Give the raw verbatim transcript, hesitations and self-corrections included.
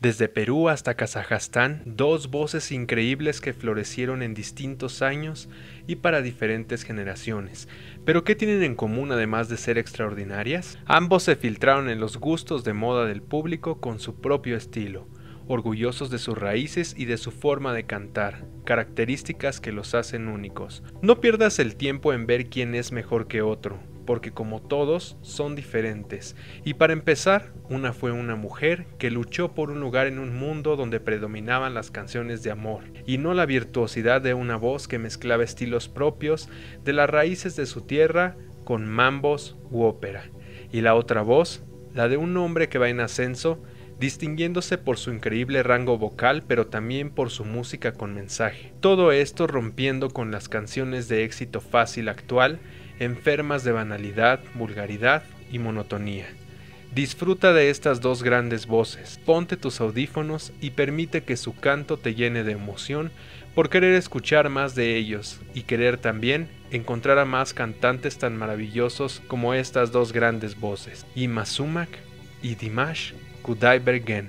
Desde Perú hasta Kazajstán, dos voces increíbles que florecieron en distintos años y para diferentes generaciones. ¿Pero qué tienen en común además de ser extraordinarias? Ambos se filtraron en los gustos de moda del público con su propio estilo, orgullosos de sus raíces y de su forma de cantar, características que los hacen únicos. No pierdas el tiempo en ver quién es mejor que otro, porque como todos, son diferentes. Y para empezar, una fue una mujer que luchó por un lugar en un mundo donde predominaban las canciones de amor, y no la virtuosidad de una voz que mezclaba estilos propios de las raíces de su tierra con mambos u ópera. Y la otra voz, la de un hombre que va en ascenso, distinguiéndose por su increíble rango vocal, pero también por su música con mensaje. Todo esto rompiendo con las canciones de éxito fácil actual, enfermas de banalidad, vulgaridad y monotonía. Disfruta de estas dos grandes voces, ponte tus audífonos y permite que su canto te llene de emoción por querer escuchar más de ellos y querer también encontrar a más cantantes tan maravillosos como estas dos grandes voces, Ima Sumac y Dimash Kudaibergen.